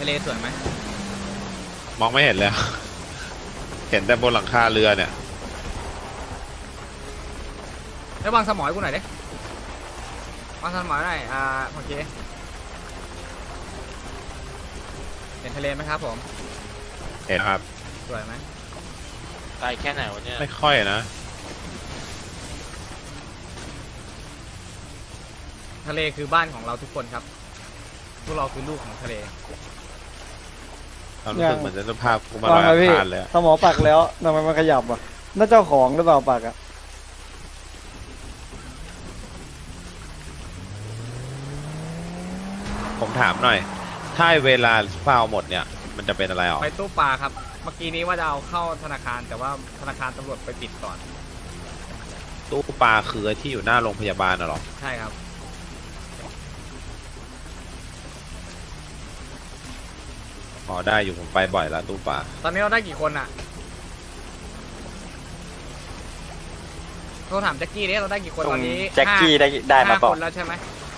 ทะเลสวยไหมมองไม่เห็นเลย เห็นแต่บนหลังคาเรือเนี่ยแล้ววางสมอยกูหน่อยดิวางสมอยหน่อยอ่าโอเคเห็นทะเลไหมครับผมเห็นครับสวยไหมไกลแค่ไหนวะเนี่ยไม่ค่อยนะทะเลคือบ้านของเราทุกคนครับพวกเราคือลูกของทะเลเรารู้สึกเหมือนจะภาพกูมาฟัลงอยเลยพี่อังคารเลยอะสมอปักแล้วทำไมมันขยับอ่ะน่าเจ้าของหรือเปล่าปักอ่ะผมถามหน่อย ถ้าเวลาฟาวหมดเนี่ย มันจะเป็นอะไรอ่ะไปตู้ปลาครับ เมื่อกี้นี้ว่าจะเอาเข้าธนาคารแต่ว่าธนาคารตำรวจไปปิดก่อนตู้ปลาคือที่อยู่หน้าโรงพยาบาลน่ะหรอใช่ครับอ๋อได้อยู่ผมไปบ่อยแล้วตู้ปลาตอนนี้เราได้กี่คนอ่ะโทรถามแจ็คกี้ดิเราได้กี่คนตอนนี้แจ็คกี้ได้ได้มาห้าบอกคนแล้วใช่ไหม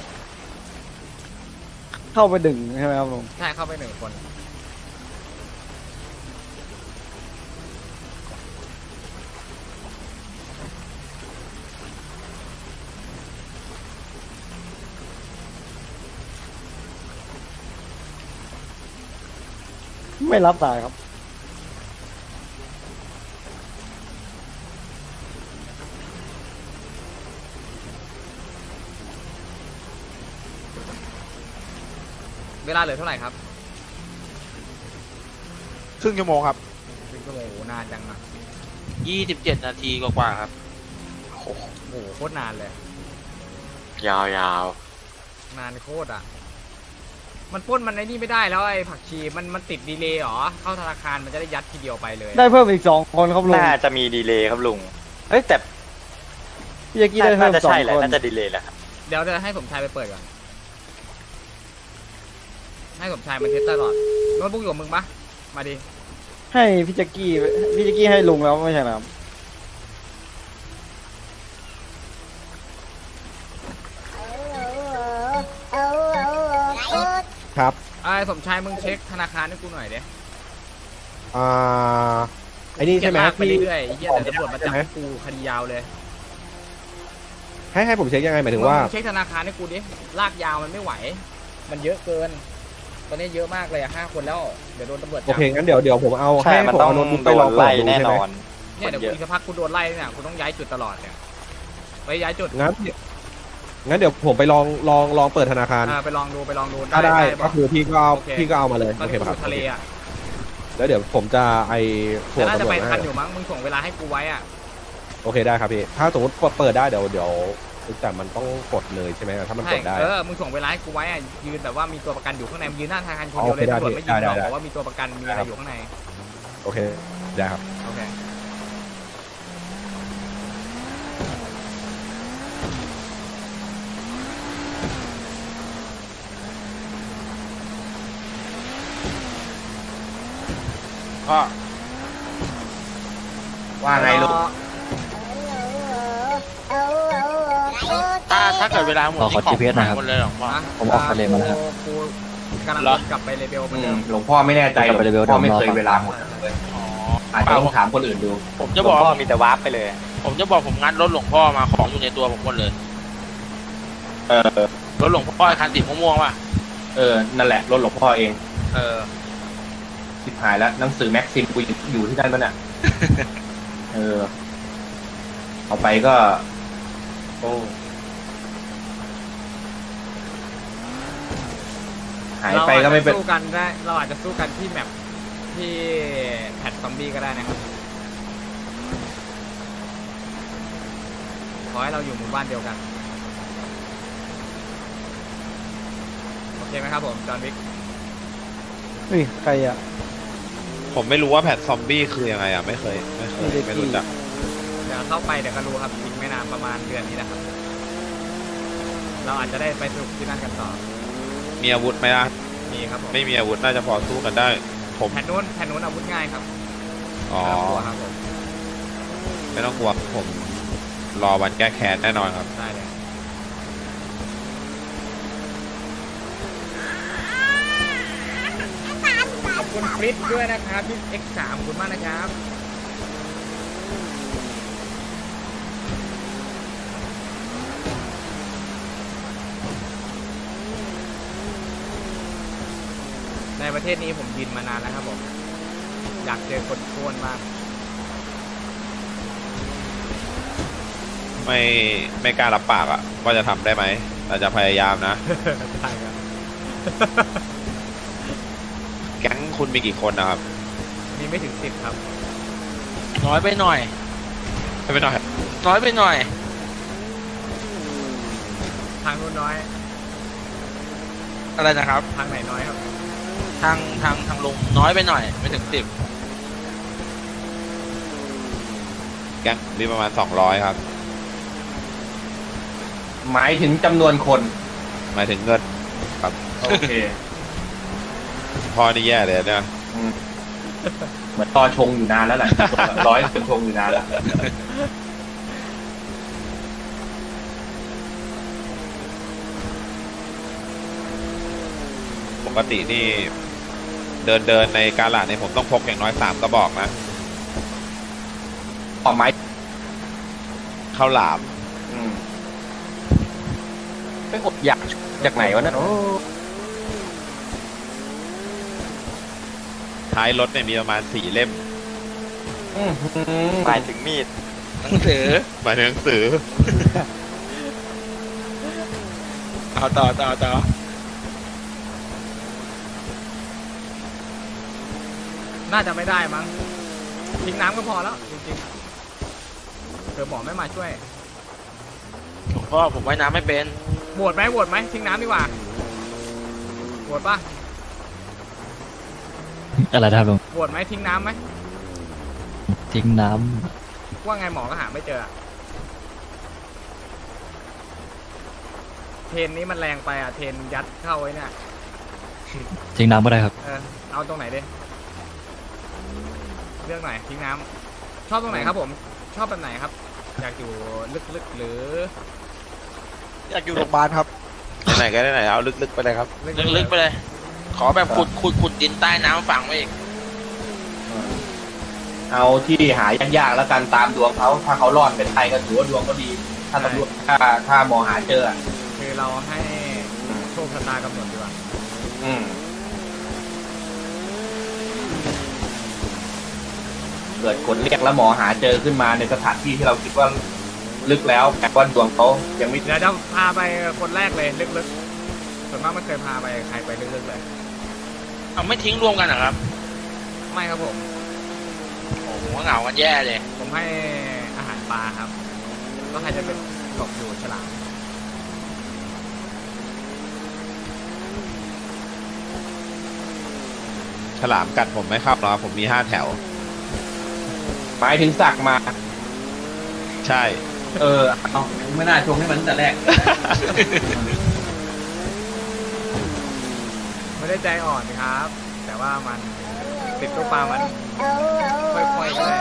เข้าไปดึงใช่ไหมครับลุงใช่เข้าไปหนึ่งคนไม่รับสายครับเวลาเหลือเท่าไหร่ครับครึ่งชั่วโมงครับเป็นชั่วโมงโหนานจังนะยี่สิบเจ็ดนาทีกว่าๆครับโอ้โหโคตรนานเลยยาวยาวนานโคตรอ่ะมันปล้นมันไอ้นี่ไม่ได้แล้วไอ้ผักชีมันมันติดดีเลย์หรอเข้าธนาคารมันจะได้ยัดทีเดียวไปเลยได้เพิ่มอีกสองคนครับลุงน่าจะมีดีเลย์ครับลุงเฮ้ยแต่พี่แจ็คกี้ได้เพิ่น่าม จะสองใช่แหละคนน่าจะดีเลย์แหละครับเดี๋ยวจะให้สมชายไปเปิดก่อนให้สมชายมันเทสตลอดโน้ตบุ๊กอยู่กับมึงปะมาดิให้พี่แจ็คกี้พี่แจ็คกี้ให้ลุงแล้วไม่ใช่เหรอครับครับไอ้สมชายมึงเช็คธนาคารให้กูหน่อยเด้อ่าไอ้นี่ใช่ไหมลากไปที่เรื่อยๆไอ้เหี้ยแต่ตำรวจมาจับกูคดียาวเลยให้ให้ผมเช็คยังไงหมายถึงว่ามึเช็คธนาคารให้กูดิลากยาวมันไม่ไหว มันเยอะเกิน ตอนนี้เยอะมากเลยอะห้าคนแล้วเดี๋ยวโดนตำรวจโอจับเคงั้นเดี๋ยวเดี๋ยวผมเอาใช่ให้มันผมต้องเอาโน้ตบุ๊กโดไปลองนเปิไล่ดดูแน่ใช่ไหนมอนเนี่ยเดี๋ยวอีกสักพักกูโดนไล่เนี่ยกูต้องย้ายจุดตลอดเนี่ยไปย้ายจุดงั้นงั้นเดี๋ยวผมไปลองลองลองเปิดธนาคารอ่าไปลองดูไปลองดูถ้าได้ก็คือพี่ก็เอาโอเคพี่ก็เอามาเลยตอนโอเคนี้กูป่ะอครับยู่ทะเลอ่ะแล้วเดี๋ยวผมจะไอถ่วแต่งน่าจะตำรวไปจทัให้นอยู่มั้งมึงส่งเวลาให้กูไว้อ่ะโอเคได้ครับพี่ถ้าสมมติเปิดได้เดี๋ยวเดี๋ยวแต่มันต้องกดเลยใช่ไหมถ้ามันใช่กดได้เออมึงส่งเวลาให้กูไว้อ่ะยืนแบบว่ามีตัวประกันอยู่ข้างในมึงยืนหน้าธนาคารคนเดียวโอเลเคยได้ตำรวจไม่ยิงหรอกได้ได้บอกว่ามีตัวประกันมีอะไรอยู่ข้างในโอเคได้ครับโอเคก็ว่าไงลูกถ้าถ้าเกิดเวลาหมดขอที่ขอ จีพีเอสหน่อยครับหมดเลยเหรอพ่อผมออกทะเลมาแล้วครับกูกำลังเหรอกลับไปเลเบลเหมือือนเดิมมหลวงพ่อไม่แน่ใจหรอกกลับไปเร็วๆพ่อไม่เคยเดี๋ยวรอเวลาหมดเลยอาจจะต้องถามคนอื่นดูผมจะบอกพ่อมีแต่วาร์ปไปเลยผมจะบอกผมงัดรถหลวงพ่อมาของอยู่ในตัวผมหมดเลยเออรถหลวงพ่อไอ้คันสีม่วงๆป่ะเออนั่นแหละรถหลวงพ่อเองเออชิบหายแล้วหนังสือแม็กซิมกูอยู่ที่นั่นปะเนี่ย เออเอาไปก็โอ้หายไปก็ไม่เป็นเราอาจจะสู้กันได้เราอาจจะสู้กันที่แมปที่แพทซอมบี้ก็ได้นะครับขอให้เราอยู่หมู่บ้านเดียวกันโอเคไหมครับผมจอห์นวิกเฮ้ยใครอ่ะผมไม่รู้ว่าแพทซอมบี้คือยังไงอ่ะไม่เคยไม่เคยไม่รู้จักเดี๋ยวเข้าไปเดี๋ยวก็รู้ครับอีกไม่นานประมาณเดือนนี้นะครับเราอาจจะได้ไปสนุกที่นั่นกันต่อมีอาวุธไหมล่ะมีครับผมไม่มีอาวุธน่าจะพอสู้กันได้ ผมแผ่นนู้นแผ่นนู้นอาวุธง่ายครับอ๋อไม่ต้องกลัวครับผมไม่ต้องกลัวผมรอวันแก้แค้นแน่นอนครับได้เลยคุณฟริตด้วยนะครับที่ เอ็กซ์ สาม ขอบคุณมากนะครับในประเทศนี้ผมยินมานานแล้วครับผมอยากเจอคนโค่นบ้างไม่ไม่กล้ารับปากอะว่าจะทำได้ไหมแต่จะพยายามนะได้ครับแก๊งคุณมีกี่คนนะครับมีไม่ถึงสิบครับน้อยไปหน่อยไม่ไปหน่อยน้อยไปหน่อยทางนู้นน้อยอะไรนะครับทางไหนน้อยครับทางทางทางลงน้อยไปหน่อยไม่ถึงสิบแก๊งมีประมาณสองร้อยครับหมายถึงจำนวนคนหมายถึงเงินครับโอเคพ่อนี่แย่เลยเนี่ยเหมือนตอชงอยู่นานแล้วแหละ ร้อยเป็นชงอยู่นานแล้วปกตินี่เดินเดินในกาลาดเนี่ยผมต้องพกอย่างน้อยสามกระบอกนะต่อไม้ข้าวหลามไปอดอยากจากไหนวะนั่นท้ายรถเนี่ยมีประมาณสี่เล่มหมายถึงมีดหนังสือหมายถึงหนังสือเอาต่อต่อต่อน่าจะไม่ได้มั้งทิ้งน้ำก็พอแล้วจริงๆเผื่อหมอไม่มาช่วยผมก็ผมว่ายน้ำไม่เป็นโหวตไหมโหวตไหมทิ้งน้ำดีกว่าโหวตปะอะไรนะครับลุงโหวตไหมทิ้งน้ำไหมทิ้งน้ว่าไงหมอก็หาไม่เจอเทรนนี้มันแรงไปอ่ะเทรนยัดเข้าไว้เนี่ยำทิ้งน้ำก็ได้ครับเออเอาตรงไหนดิเรื่องไหนทิ้งน้ำชอบตรงไหนครับผมชอบแบบไหนครับอยากอยู่ลึกๆหรืออยากอยู่โรงพยาบาลครับไหนก็ได้ไหนเอาลึกๆไปเลยครับลึกๆไปเลย ขอแบบขุดขุดขุดดินใต้น้ำฝังไว้อีกเอาที่หายากๆแล้วกันตามดวงเขาถ้าเขารอดเป็นไทยก็ถือว่าดวงก็ดี ถ้าตำรวจถ้าถ้ามองหาเจอคือเราให้โชคชะตากำหนดดีกว่าอืมเกิดกดเรียกแล้วหมอหาเจอขึ้นมาในสถานที่ที่เราคิดว่าลึกแล้วแต่ว่าดวงเขายังไม่เดี๋ยวจะพาไปคนแรกเลยลึกๆส่วนมากไม่เคยพาไปใครไปลึกๆเลยเอาไม่ทิ้งรวมกันเหรอครับไม่ครับผมโอ้โหเหงากันแย่เลยผมให้อาหารปลาครับก็ใครจะเป็นตกอยู่ฉลามฉลามกัดผมไม่เข้าหรอกผมมีห้าแถวหมายถึงสักมาใช่เออเอาไม่น่าชงให้มันตั้งแต่แรกไม่ได้ใจอ่อนครับ แต่ว่ามันติดตัวปลามันค่อยๆเลย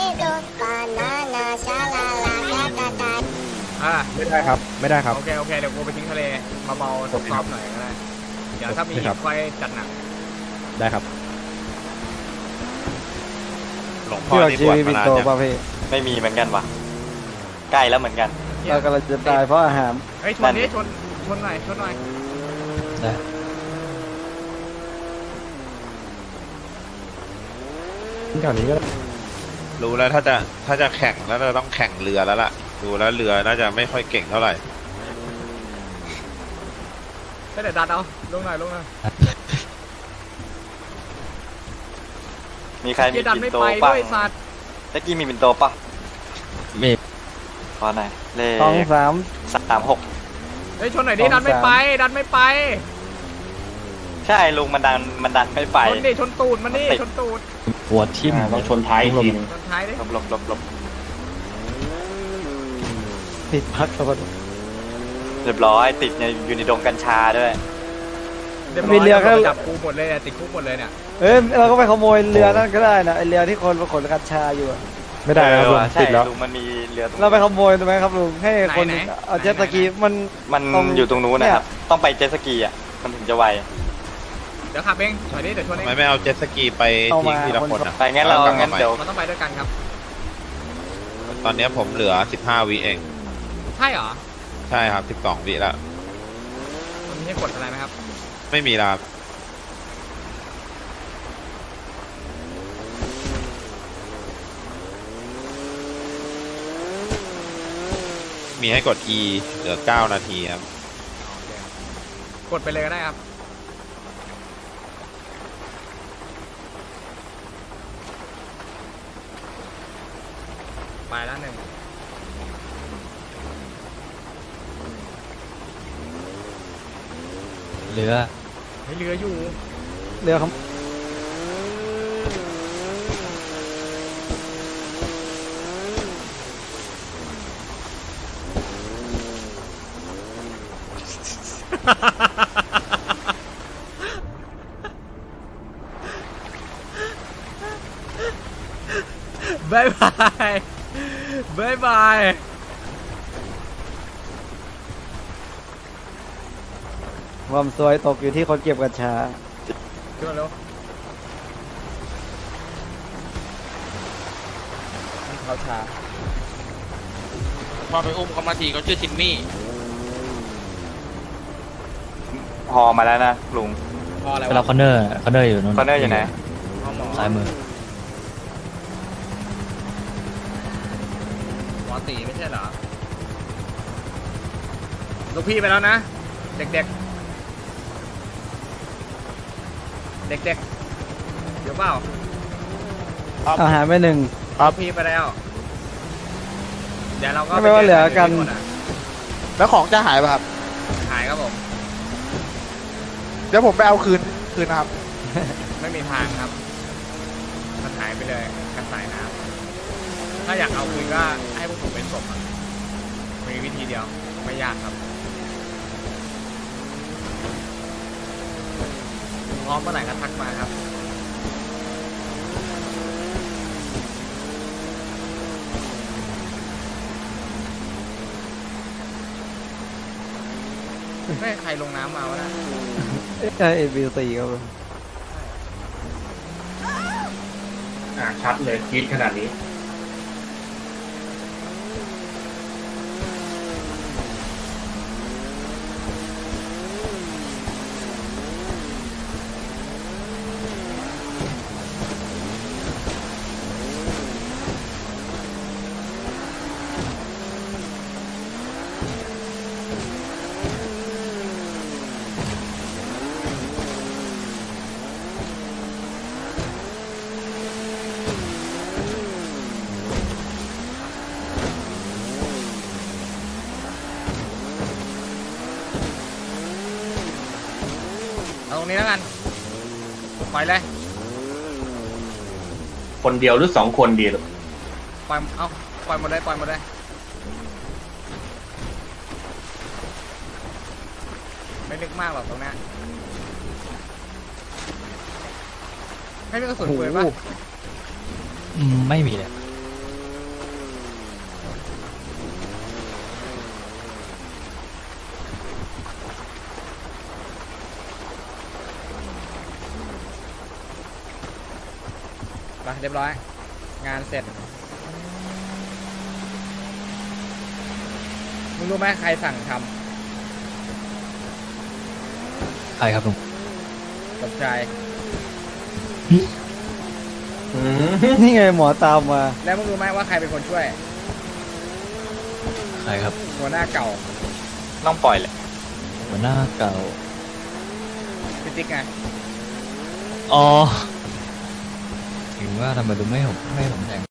อ่าไม่ได้ครับ ไม่ได้ครับโอเคโอเคเดี๋ยวกูไปทิ้งทะเลเบาๆซอฟๆหน่อยก็ได้เดี๋ยวถ้ามีค่อยจัดหนักได้ครับหลวงพ่อนี่บวชมานานยังไม่มีเหมือนกันวะใกล้แล้วเหมือนกันเรากำลังจะตายเพราะอาหารเฮ้ยชนนี้ชนชนหน่อยชนหน่อยแถวนี้ก็ได้รู้แล้วถ้าจะถ้าจะแข่งแล้วเราต้องแข่งเรือแล้วล่ะ ดูแล้วเรือน่าจะไม่ค่อยเก่งเท่าไหร่ก็เดี๋ยวดัดเอาลงหน่อยลงหน่อยมีใครมีดันปิ่ไม่นโตไปป่ะด้วยสัตว์ตะกี้มีปิ่นโตป่ะมีขอหน่อยเลขสองสามสามหกเฮ้ยชนหน่อยดิดันไม่ไปดันไม่ไปใช่ลุงมันดันมันดันไม่ไปชนดิชนตูดมันนี่ชนตูดปวดทิ่มต้องชนท้ายทีนึงชนท้ายดิหลบหลบหลบหลบติดพักครับเรียบร้อยติดในอยู่ในดงกัญชาด้วยเดี๋ยวเรือก็จับกูหมดเลยติดคุกหมดเลยเนี่ยเอ้ยเราก็ไปขโมยเรือนั่นก็ได้นะไอเรือที่คนมาขนกัญชาอยู่อะไม่ได้ครับลุงใช่ติดแล้วลุงมันมีเรือตรงเราไปขโมยถูกไหมครับลุงให้คนเอาเจ็ตสกีมันมันอยู่ตรงนู้นนะครับ ต้องไปเจ็ตสกีอ่ะมันถึงจะไวเดี๋ยวขับเองถอยดิเดี๋ยวชนเองทำไมไม่เอาเจ็ตสกีไปทิ้งทีละคนอ่ะไปงั้นเรางั้นเดี๋ยวมันต้องไปด้วยกันครับตอนนี้ผมเหลือสิบห้าวิเองใช่เหรอใช่ครับสิบสองวิแล้วมันมีให้กดอะไรไหมครับไม่มีแล้วครับมีให้กด E เหลือเก้านาทีครับกดไปเลยก็ได้ครับไปแล้วหนึ่งเรือให้เรืออยู่เรือครับบายบายบายบายความซวยตกอยู่ที่คนเก็บกัญชาขึ้นมาเร็วเขาช้าพอไปอุ้มเขามาทีเขาชื่อทิมมี่พอมาแล้วนะลุงพออะไรไปรับคอนเนอร์คอนเนอร์อยู่นู่นคอนเนอร์อยู่ไหนซ้ายมือหมอตีไม่ใช่เหรอลูกพี่ไปแล้วนะเด็กๆ เด็กๆเดี๋ยวเปล่าเอาหารไปหนึ่งลูกพี่ไปแล้วเดี๋ยวเราก็ไม่ว่าเหลือกันแล้วของจะหายป่ะครับหายครับผมเดี๋ยวผมไปเอาคืนคืนนะครับไม่มีทางครับมันหายไปเลยกระสายน้ำถ้าอยากเอาคืนก็ให้พวกผมเป็นศพอะมีวิธีเดียวไม่ยากครับพร้อมเมื่อไหร่ก็ทักมาครับไม่ใครลงน้ำมาวะนะใช่เอ็นบีซีครับอ่าชัดเลยคิดขนาดนี้เอาตรงนี้แล้วกันปล่อยเลยคนเดียวหรือสองคนดีหรอปล่อยเอาปล่อยหมดเลยปล่อยหมดเลยไม่ลึกมากหรอกตรงนี้ไม่มีกระสุนปืนปะอืมไม่มีเลยไปเรียบร้อยงานเสร็จมึงรู้ไหมใครสั่งทใครครับลุงำกับชายนี่ไงหมอตามมาแล้วมึงรู้ไหมว่าใครเป็นคนช่วยใครครับหัวหน้าเก่าต้องปล่อยแหละหัวหน้าเก่าพี่ติ๊กไงอ๋อถึงว่าทำไมลุงไม่ให้ผมไม่ให้ผมแทง